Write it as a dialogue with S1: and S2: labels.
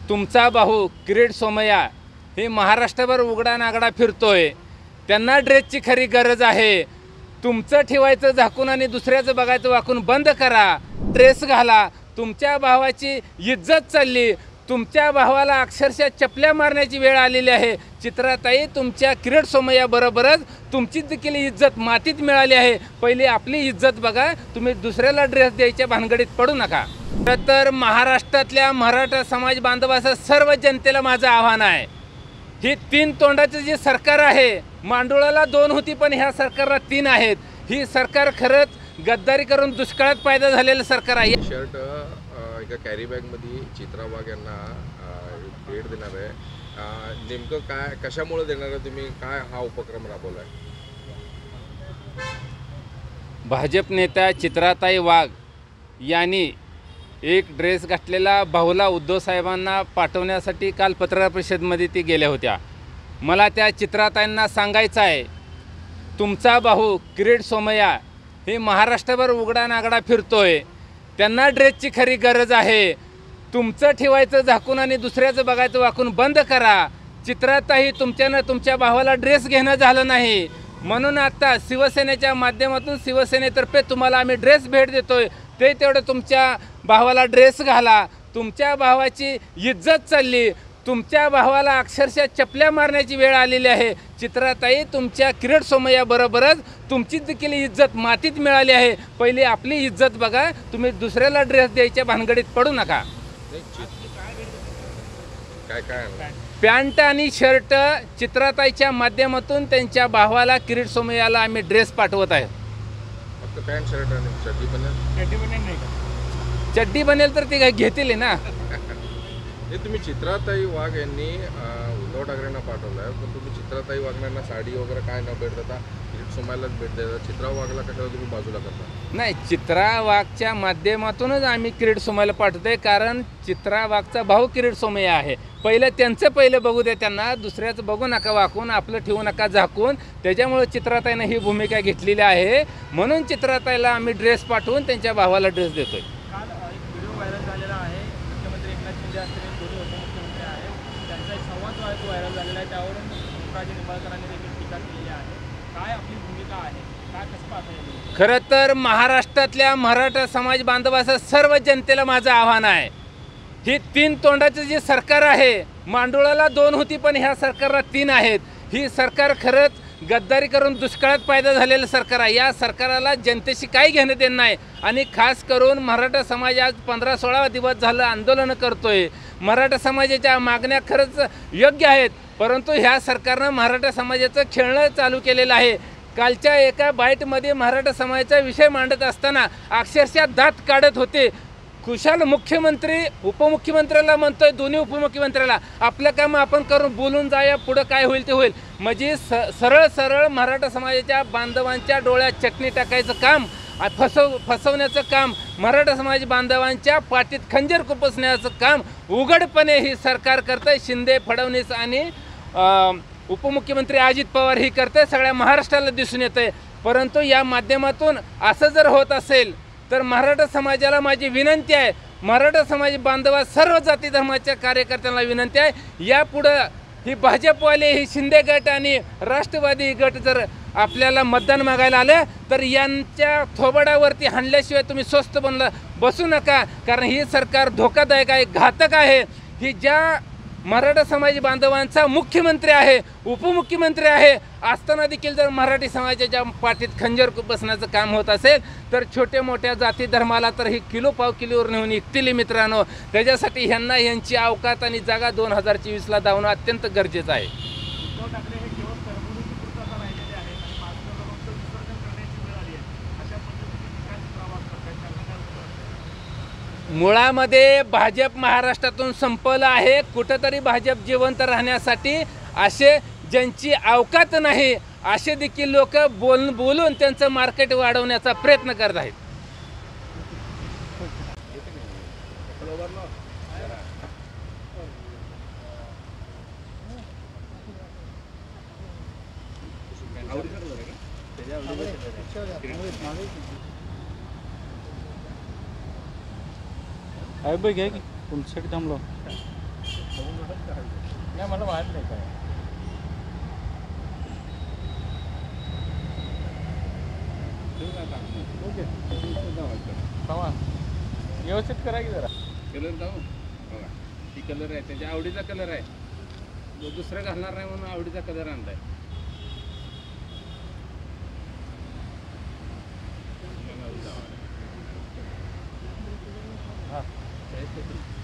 S1: तुमचा भाऊ किरीट सोमय्या हे महाराष्ट्रभर उघडा नागडा फिरतोय, त्यांना ड्रेसची खरी गरज आहे। तुमचं ठेवायचं झाकून आणि दुसऱ्याचं बघायचं वाकून बंद करा, ड्रेस घाला। तुमच्या भावाची इज्जत चालली, तुमच्या भावाला अक्षरशः चपल्या मारण्याची वेळ आलेली आहे। चित्राताई, तुमच्या किरीट सोमय्या बरोबरच तुमची देखील इज्जत मातीत मिळाली आहे। पहिली आपली इज्जत बघा, तुम्ही दुसऱ्याला ड्रेस द्यायच्या भानगडीत पडू नका। तर महाराष्ट्रातल्या मराठा समाज बांधवाचं सर्व जनतेला माझं आव्हान आहे, ही तीन तोंडाचं जे सरकार आहे, मांडुळाला दोन होती पण ह्या सरकारला तीन आहेत। ही सरकार खरंच गद्दारी करून दुष्काळात पैदा झालेलं सरकार आहे।
S2: शर्ट एका कॅरी बॅगमध्ये चित्रा वाघ यांना भेट देणार आहे, नेमकं काय कशामुळे देणार आहे तुम्ही, काय हा उपक्रम राबवला आहे?
S1: भाजप नेत्या चित्राताई वाघ यांनी एक ड्रेस घातलेला भाऊला उद्धव साहेबांना पाठवण्यासाठी काल पत्रकार परिषदेमध्ये ती गेल्या होत्या। मला त्या चित्राताईंना सांगायचं आहे, तुमचा भाऊ किरीट सोमय्या हे महाराष्ट्रभर उघडा नागडा फिरतोय, त्यांना ड्रेसची खरी गरज आहे। तुमचं ठेवायचं झाकून आणि दुसऱ्याचं बघायचं वाकून बंद करा। चित्राताई, तुमच्यानं तुमच्या भावाला ड्रेस घेणं झालं नाही, म्हणून आता शिवसेनेच्या माध्यमातून शिवसेनेतर्फे तुम्हाला आम्ही ड्रेस भेट देतोय, ते तेवढं तुमच्या भावाला ड्रेस घाला। तुमच्या भावाची इज्जत चालली, तुमच्या भावाला अक्षरशः चपल्या मारण्याची वेळ आलेली आहे। चित्राताई, तुमच्या किरीट सोमय्या बरोबरच तुमची देखील इज्जत मातीत मिळाली आहे। पहिली आपली इज्जत बघा, तुम्ही दुसऱ्याला ड्रेस द्यायच्या भानगडीत पडू नका।
S2: काय काय
S1: पॅन्ट आणि शर्ट चित्राताईच्या माध्यमातून त्यांच्या भावाला किरीट सोमय्याला आम्ही ड्रेस पाठवत आहे।
S2: फक्त पॅन्ट शर्ट आणि चड्डी बनेल
S3: नाही का?
S1: चड्डी बनेल तर ती घेतील ना।
S2: हे तुम्ही चित्राताई वाघ यांनी उद्धव ठाकरेंना पाठवलं आहे, पण तुम्ही चित्राताई वाघांना साडी वगैरे काय न भेट देता किरीट सोमय्यालाच भेट देता, चित्रा वाघला कशाला तुम्ही बाजूला करता?
S1: नाही, चित्रा वाघच्या माध्यमातूनच आम्ही किरीट सोमय्याला पाठवतोय, कारण चित्रा वाघचा भाऊ किरीट सोमय्या आहे। पहिलं बघू दे त्यांना, दुसऱ्याचं बघू नका वाकून, आपलं ठेवू नका झाकून। त्याच्यामुळे चित्राताईनं ही भूमिका घेतलेली आहे, म्हणून चित्राताईला आम्ही ड्रेस पाठवून त्यांच्या भावाला ड्रेस देतोय।
S3: काल एक व्हिडिओ व्हायरल झालेला आहे, मुख्यमंत्री एकनाथ शिंदे असतील, दोन्ही उपमुख्यमंत्री आहेत, त्यांचा एक संवाद जो आहे तो व्हायरल झालेला आहे, त्यावरून राजे निंबाळकरांनी देखील टीका केलेली आहे। काय आपली भूमिका आहे, काय कसं पाहता येईल?
S1: खरं तर महाराष्ट्रातल्या मराठा समाज बांधवाचं सर्व जनतेला माझं आव्हान आहे, ही तीन तोंडाचं जे सरकार आहे, मांडुळाला दोन होती पण ह्या सरकारला तीन आहेत। ही सरकार खरंच गद्दारी करून दुष्काळात पैदा झालेलं सरकार आहे। या सरकाराला जनतेशी काही घेणं देणं नाही, आणि खास करून मराठा समाज आज 15-16 दिवस झालं आंदोलन करतोय। मराठा समाजाच्या मागण्या खरंच योग्य आहेत, परंतु ह्या सरकारनं मराठा समाजाचं खेळणं चालू केलेलं आहे। कालच्या एका बाईटमध्ये मराठा समाजाचा विषय मांडत असताना अक्षरशः दात काढत होते। खुशाल मुख्यमंत्री उपमुख्यमंत्र्याला म्हणतोय, दोन्ही उपमुख्यमंत्र्याला, आपलं काम आपण करून बोलून जाऊया, पुढं काय होईल ते होईल। म्हणजे सरळ मराठा समाजाच्या बांधवांच्या डोळ्यात चटणी टाकायचं काम, फसवण्याचं काम, मराठा समाज बांधवांच्या पाठीत खंजीर खुपसण्याचं काम उघडपणे ही सरकार करतंय। शिंदे, फडणवीस आणि उपमुख्यमंत्री अजित पवार ही करते, सगळ्या महाराष्ट्राला दिसून येतंय। परंतु या माध्यमातून असं जर होत असेल तर मराठा समाजाला माझी विनंती आहे, मराठा समाज बांधवा सर्व जाती धर्माच्या कार्यकर्त्यांना विनंती आहे, यापुढं ही भाजपवाले, ही शिंदे गट आणि राष्ट्रवादी गट जर आपल्याला मतदान मागायला आलं तर यांच्या थोबाडावरती हाणल्याशिवाय तुम्ही स्वस्थ बसू नका, कारण ही सरकार धोकादायक आहे, घातक आहे। ही ज्या मराठा समाज बांधवांचा मुख्यमंत्री आहे, उपमुख्यमंत्री आहे असताना देखील जर मराठी समाजाच्या पाठीत खंजीर बसण्याचं काम होत असेल तर छोट्या मोठ्या जाती धर्माला तर ही किलो पाव किलोवर नेऊन विकतील मित्रांनो। त्याच्यासाठी ह्यांना यांची अवकात आणि जागा 2024ला धावणं अत्यंत गरजेचं आहे।
S3: उद्धव ठाकरे हे केवळ तरतुदीची पूर्तता राहिलेले आहे आणि मागचं धोरण विसर्जन करण्याची वेळ आली आहे, अशा पद्धतीने काय चित्रावाद करतायत?
S1: मुळामध्ये भाजप महाराष्ट्रातून संपलं आहे। कुठंतरी भाजप जिवंत राहण्यासाठी असे ज्यांची अवकात नाही असे देखील लोक बोलून त्यांचं मार्केट वाढवण्याचा प्रयत्न करत आहेत।
S4: आहे बघ, घ्या की तुमच्यासाठी थांबलो।
S3: नाही मला माहित नाही काय. ओके थांबा व्यवस्थित करा की जरा.
S1: कलर जाऊ बघा ती कलर आहे त्याच्या आवडीचा कलर आहे जो दुसरं घालणार नाही म्हणून आवडीचा कलर आणलाय.
S3: हां